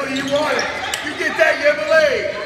you want it. You get that, you have a leg.